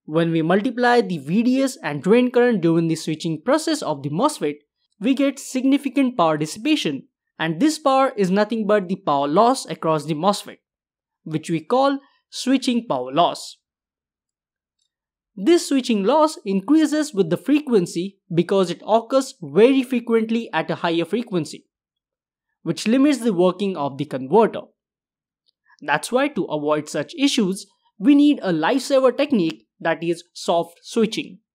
When we multiply the VDS and drain current during the switching process of the MOSFET, we get significant power dissipation, and this power is nothing but the power loss across the MOSFET, which we call switching power loss. This switching loss increases with the frequency because it occurs very frequently at a higher frequency, which limits the working of the converter. That's why to avoid such issues, we need a lifesaver technique, that is soft switching.